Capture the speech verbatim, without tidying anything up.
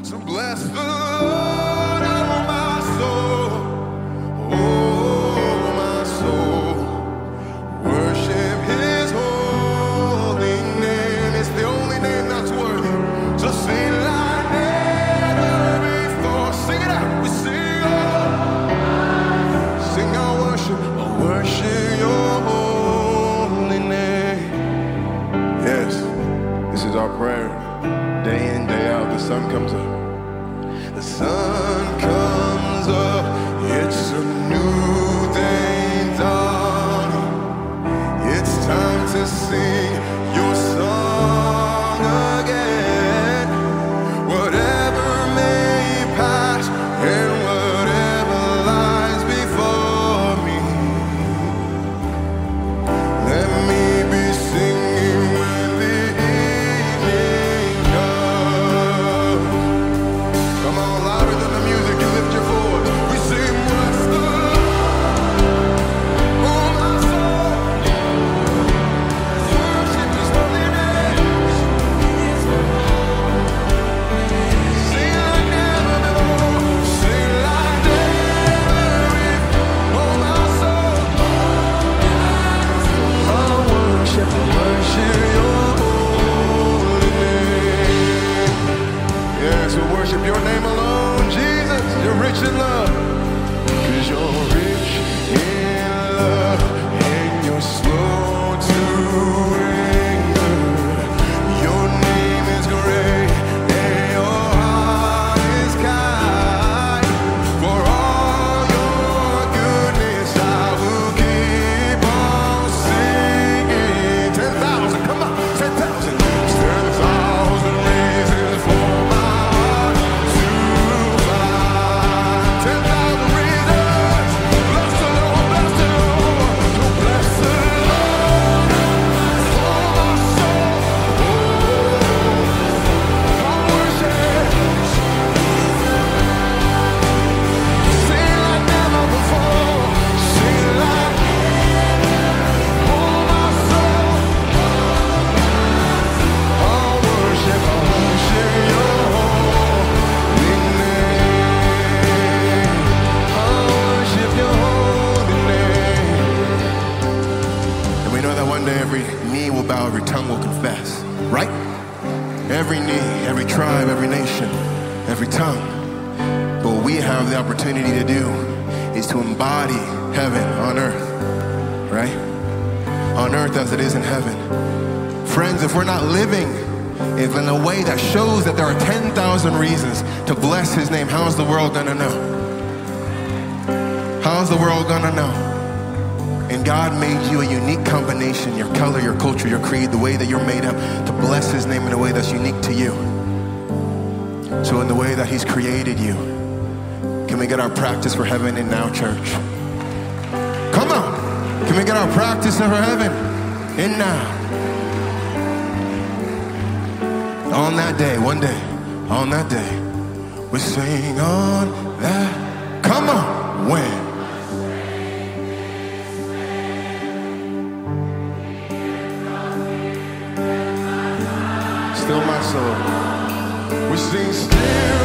So bless the Lord, oh my soul, oh my soul. Worship his holy name. It's the only name that's worthy. So sing like never before. Sing it out. We sing oh, sing our worship. Oh, worship your holy name. Yes, this is our prayer. Day in, day out, the sun comes up. The sun comes up. It's a new day dawning. It's time to sing your song again. Whatever may pass and whatever lies before me, let me be singing when the evening comes. Come on, louder than the music, you lift your voice. We sing, bless the Lord, oh my soul. Worship his holy name. Sing like never before. Sing like never before. Oh my soul. I worship, worship your holy name. Yes, we worship your name alone, Jesus. You're rich in love. Cause you're rich in love and you're slow to anger. Your name is great and your heart is kind. For all your goodness I will keep on singing. Ten thousand, come on, ten thousand. Ten thousand reasons for my heart to find. Ten thousand reasons. Bless the Lord, bless the Lord. So bless the Lord, oh my soul. I worship. Sing like never before. Sing like, oh my soul. I worship, I worship your holy name. I worship your holy name. And we know that one day every knee will bow, every tongue will confess, right? Every knee, every tribe, every nation, every tongue. But what we have the opportunity to do is to embody heaven on earth, right? On earth as it is in heaven. Friends, if we're not living in a way that shows that there are ten thousand reasons to bless his name, how's the world gonna know? How's the world gonna know? And God made you a unique combination, your color, your culture, your creed, the way that you're made up, to bless his name in a way that's unique to you. So in the way that he's created you, can we get our practice for heaven in now, church? Come on! Can we get our practice for heaven in now? On that day, one day, on that day, we sing on that. Come on, when? Still my soul. We sing still.